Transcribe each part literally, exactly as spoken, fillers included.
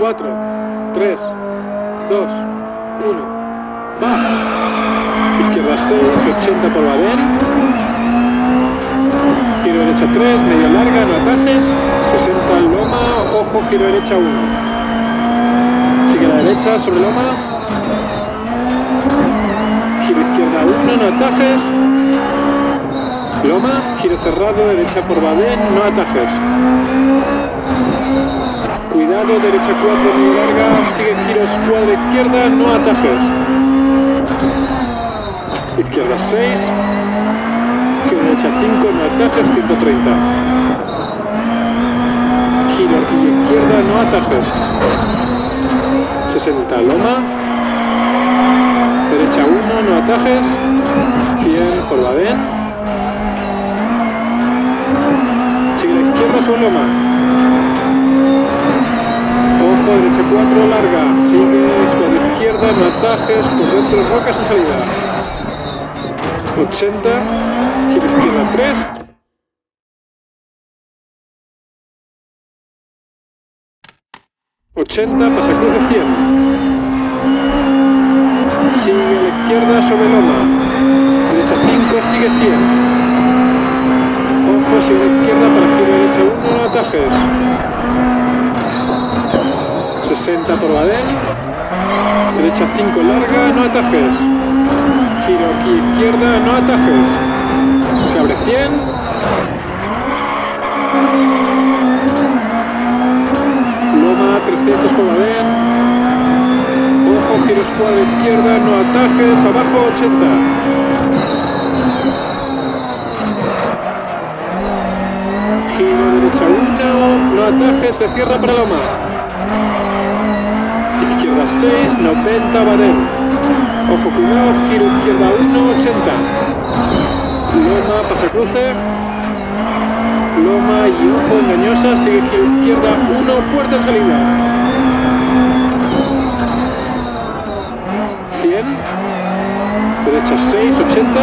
cuatro, tres, dos, uno, va. Izquierda seis, ochenta por Badén. Giro derecha tres, media larga, no atajes. sesenta Loma, ojo, giro derecha uno. Sigue a la derecha sobre Loma. Giro izquierda uno, no atajes. Loma, giro cerrado, derecha por Badén, no atajes. Cuidado, derecha cuatro, muy larga, sigue giro escuadra izquierda, no atajes. Izquierda seis, giro derecha cinco, no atajes, ciento treinta. Giro horquilla izquierda, no atajes. sesenta Loma. Derecha uno, no atajes. cien por Badén. Sigue la izquierda sobre Loma. Ojo, derecha cuatro, larga. Sigue escuadra izquierda, no atajes. Por dentro rocas en salida. ochenta. Giro izquierda tres. ochenta, pasa cruce cien. Sigue a la izquierda sobre Loma. Derecha cinco, sigue cien. Ojo, sigue a la izquierda para giro derecha uno, no atajes. sesenta por Badén. Derecha cinco, larga, no atajes. Giro aquí izquierda, no atajes. Se abre cien. Loma, trescientos por Badén. Ojo, giro escuadra izquierda, no atajes. Abajo, ochenta. Giro derecha uno, no atajes, se cierra para Loma. Izquierda seis, noventa Badén. Ojo, cuidado, giro izquierda uno, ochenta. Loma, pasa cruce. Loma y ojo, engañosa, sigue giro izquierda uno, puerta en salida. cien. Derecha seis, ochenta.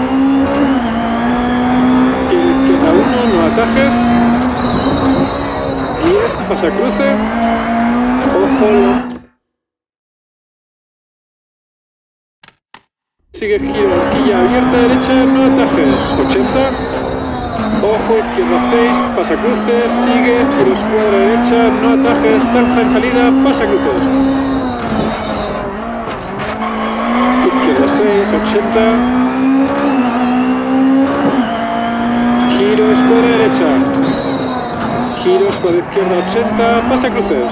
Giro izquierda uno, no atajes. diez, pasa cruce. Ojo, sigue giro horquilla abierta, derecha, no atajes. ochenta. Ojo, izquierda seis, pasa cruces, sigue, giro escuadra derecha, no atajes, zanja en salida, pasa cruces. Izquierda seis, ochenta. Giro escuadra derecha. Giro escuadra izquierda ochenta, pasa cruces.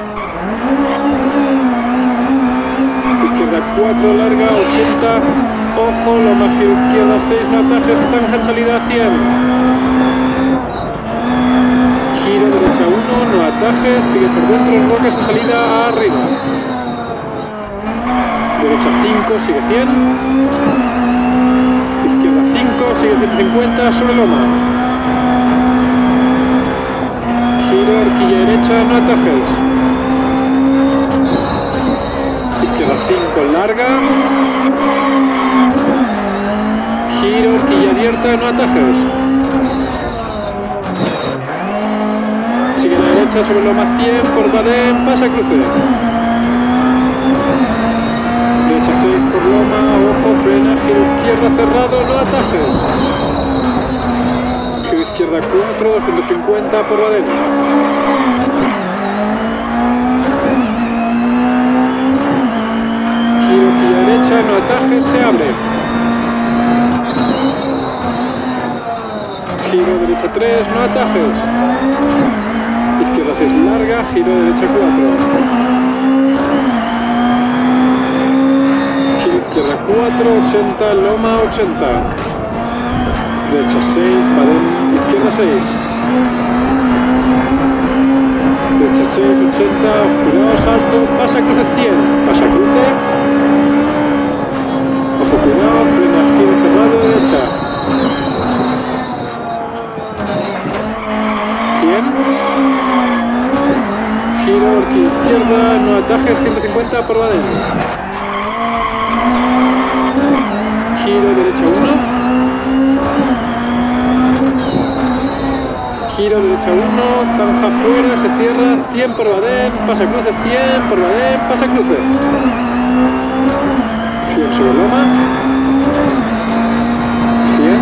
Izquierda cuatro, larga, ochenta. Ojo, Loma, giro izquierda seis, no atajes, zanja en salida cien. Giro derecha uno, no atajes, sigue por dentro, rocas en salida arriba. Derecha cinco, sigue cien. Izquierda cinco, sigue ciento cincuenta, sobre Loma. Giro, horquilla derecha, no atajes. Izquierda cinco, larga. Giro, horquilla abierta, no atajes. Sigue a la derecha sobre Loma cien por Badén, pasa cruce. Derecha seis por Loma, ojo, frena, giro izquierda cerrado, no atajes. Giro izquierda cuatro, doscientos cincuenta por Badén. Giro horquilla derecha, no atajes, se abre. Giro derecha tres, no atajes. Izquierda seis, larga, giro derecha cuatro. Giro izquierda cuatro, ochenta, Loma, ochenta. Derecha seis, Badén, izquierda seis. Derecha seis, ochenta, cuidado, salto, pasa cruce cien. Pasa cruce. Ojo, cuidado, frena, giro cerrado, derecha. cien. Giro, horquilla izquierda, no atajes, ciento cincuenta por Badén. Giro derecha uno. Giro derecha uno, zanja fuera, se cierra, cien por Badén, pasa cruce, cien por Badén, pasa cruce. cien sobre loma. cien.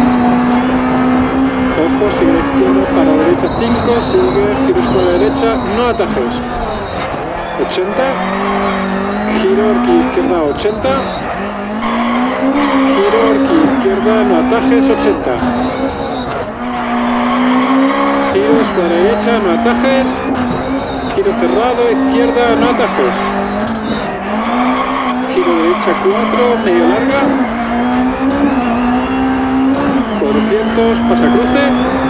Ojo, sigue izquierda para derecha cinco, sigue, giro izquierda derecha, no atajes. ochenta. Giro horquilla izquierda ochenta. Giro horquilla izquierda, no atajes, ochenta. Giro escuadra derecha, no atajes. Giro cerrado, izquierda, no atajes. Giro derecha cuatro, medio larga. cuatrocientos, pasa cruce.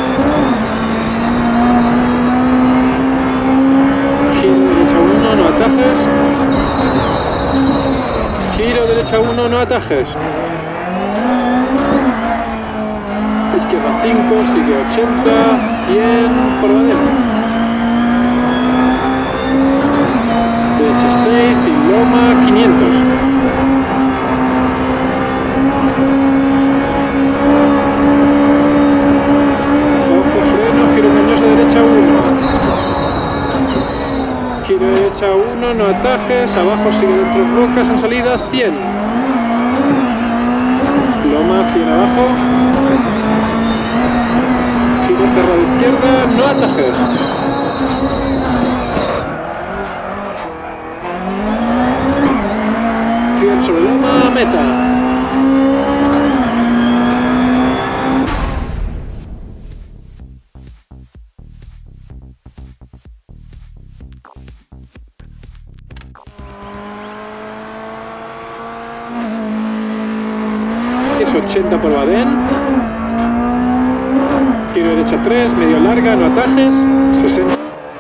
Giro derecha uno, no atajes. Giro derecha uno, no atajes. Izquierda cinco, sigue ochenta, cien por Badén. Derecha seis y loma quinientos. Ojo, freno, giro engañoso derecha uno. Giro derecha uno, no atajes, abajo sigue dentro rocas en salida, cien. Loma cien abajo. Giro cerrado izquierda, no atajes. cien sobre loma, meta. Es ochenta por Badén. Giro derecha tres, medio larga, no atajes, sesenta.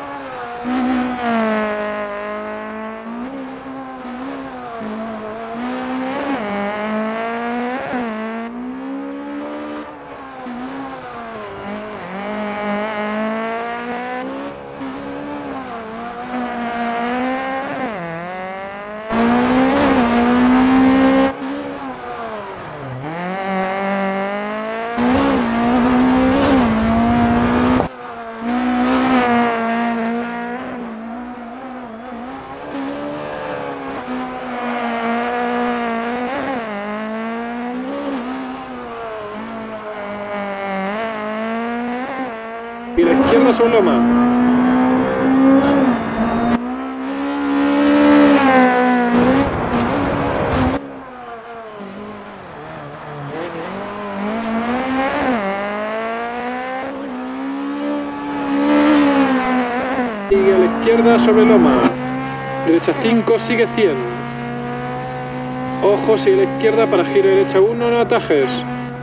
Y la izquierda sobre loma. Sigue a la izquierda sobre loma. Derecha cinco, sigue cien. Ojo, sigue a la izquierda para giro derecha uno, no atajes.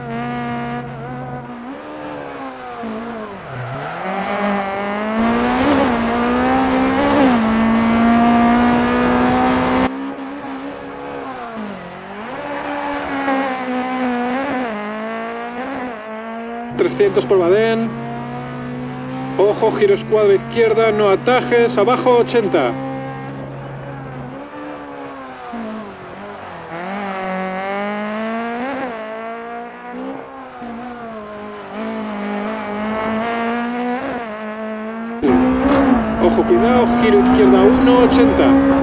trescientos por Badén. Ojo, giro escuadra izquierda, no atajes, abajo ochenta. Ojo, cuidado, giro izquierda uno, ochenta.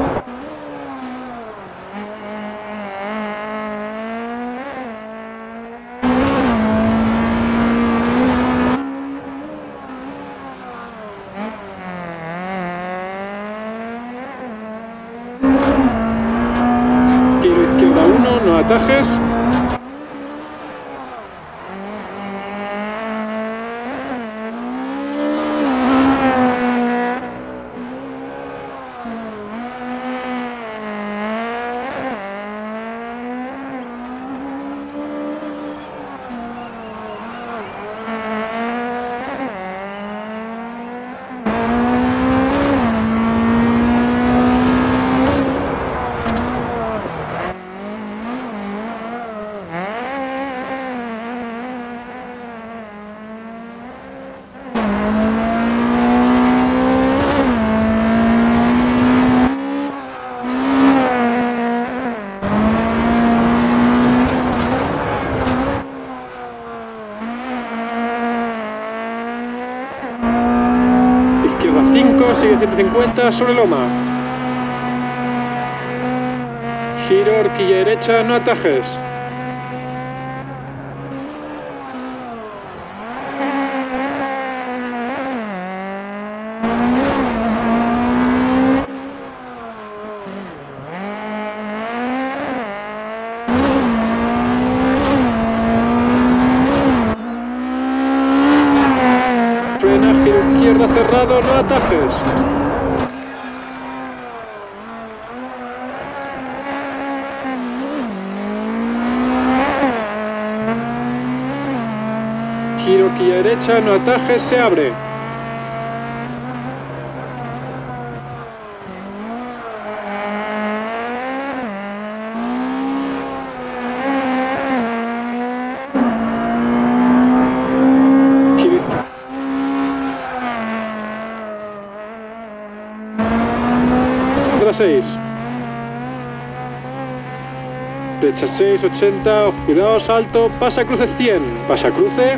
No atajes. ciento cincuenta sobre loma. Giro, horquilla derecha, no atajes. Frena, giro izquierda cerrado, no atajes. Giro, horquilla derecha, no atajes, se abre. Giro izquierda. seis. Derecha seis, ochenta, ojo, cuidado, salto, pasa cruce cien, pasa cruce.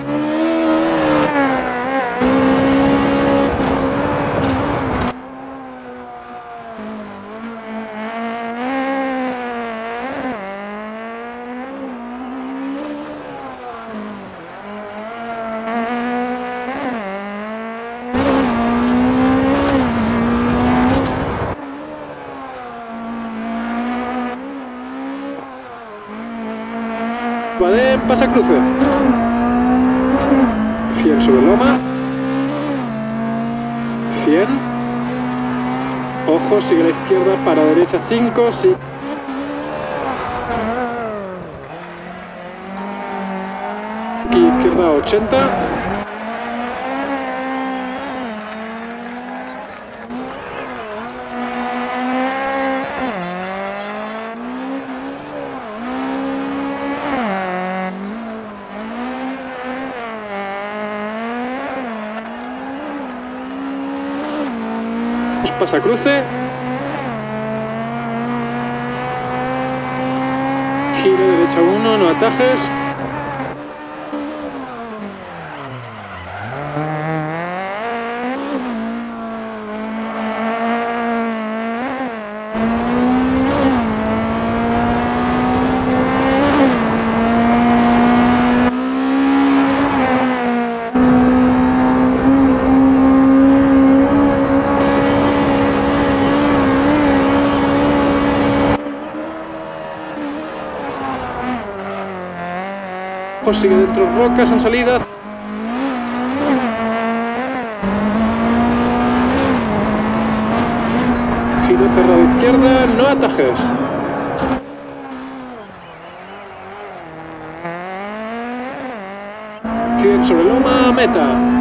Badén, pasa cruce. cien sobre loma. cien. Ojo, sigue a la izquierda, para derecha cinco, sí. Aquí izquierda ochenta. Pasa cruce. Giro derecha uno, no atajes. Sigue dentro rocas en salida. Giro cerrado izquierda, no atajes. cien sobre loma, meta.